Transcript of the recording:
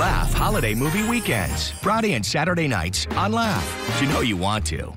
Laff Holiday Movie Weekends, Friday and Saturday nights on Laff. You know you want to.